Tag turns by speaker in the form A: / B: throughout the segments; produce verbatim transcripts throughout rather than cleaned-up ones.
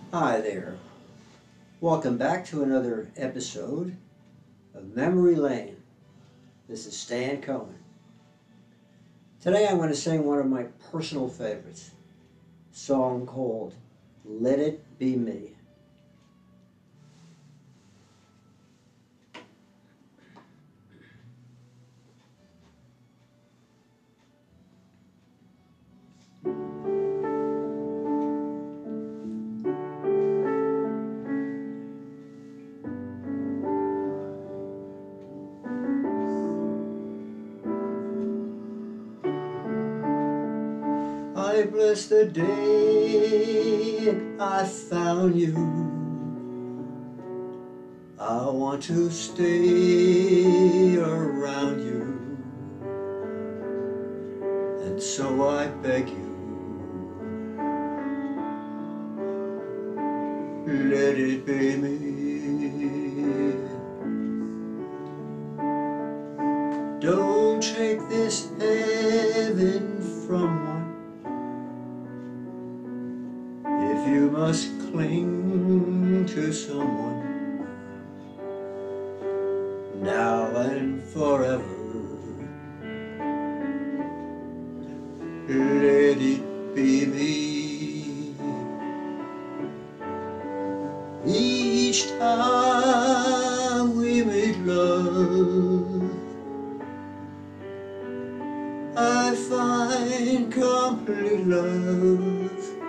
A: Hi there. Welcome back to another episode of Memory Lane. This is Stan Cohen. Today I'm going to sing one of my personal favorites, a song called Let It Be Me. I bless the day I found you. I want to stay around you, and so I beg you, let it be me. Don't take this heaven from one. If you must cling to someone now and forever, let it be me. Each time we make love, I find complete love.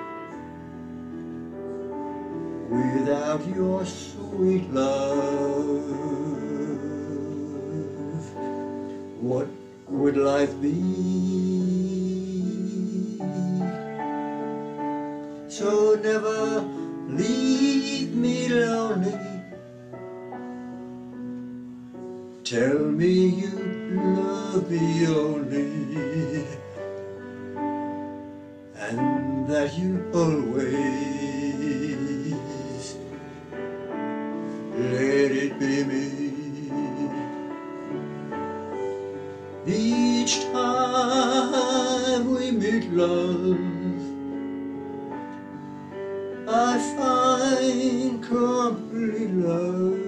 A: Without your sweet love, what would life be? So never leave me lonely. Tell me you love me only, and that you always let it be me. Each time we meet love, I find complete love.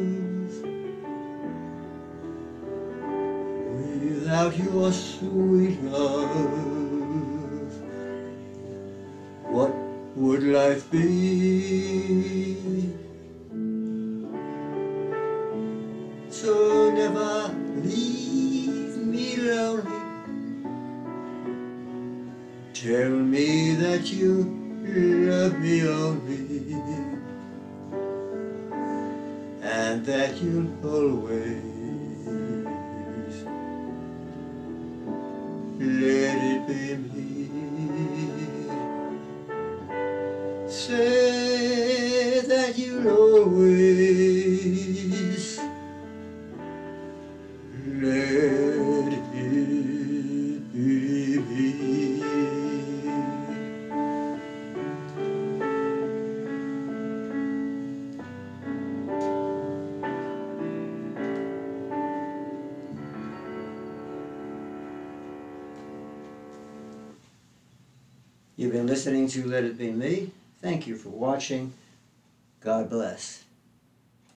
A: Without your sweet love, what would life be? So never leave me lonely. Tell me that you love me only, and that you'll always let it be me. Say that you'll always let it be me. You've been listening to Let It Be Me. Thank you for watching. God bless.